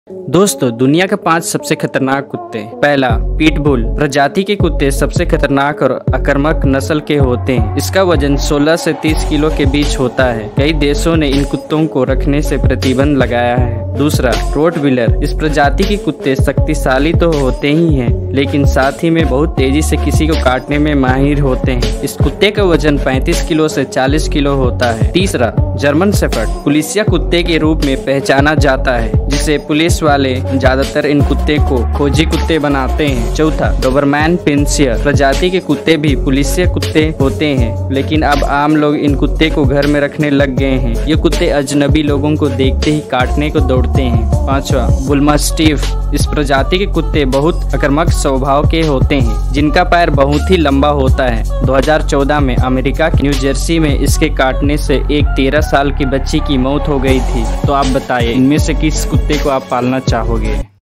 दोस्तों, दुनिया के 5 सबसे खतरनाक कुत्ते। पहला, पिटबुल। प्रजाति के कुत्ते सबसे खतरनाक और आक्रामक नस्ल के होते हैं। इसका वजन 16 से 30 किलो के बीच होता है। कई देशों ने इन कुत्तों को रखने से प्रतिबंध लगाया है। दूसरा, रोटविलर। इस प्रजाति के कुत्ते शक्तिशाली तो होते ही हैं, लेकिन साथ ही में बहुत तेजी से किसी को काटने में माहिर होते हैं। इस कुत्ते का वजन 35 किलो से 40 किलो होता है। तीसरा, जर्मन शेफर्ड। पुलिसिया कुत्ते के रूप में पहचाना जाता है, जिसे पुलिस वाले ज्यादातर इन कुत्ते को खोजी कुत्ते बनाते हैं। चौथा, डोबरमैन पिन्सियर। प्रजाति के कुत्ते भी पुलिसिया कुत्ते होते हैं, लेकिन अब आम लोग इन कुत्ते को घर में रखने लग गए हैं। ये कुत्ते अजनबी लोगों को देखते ही काटने को दौड़ते हैं। पांचवा, बुलमास्टिफ। इस प्रजाति के कुत्ते बहुत आक्रामक स्वभाव के होते हैं, जिनका पैर बहुत ही लंबा होता है। 2014 में अमेरिका के न्यू जर्सी में इसके काटने से एक 13 साल की बच्ची की मौत हो गई थी। तो आप बताइए, इनमें से किस कुत्ते को आप पालना चाहोगे?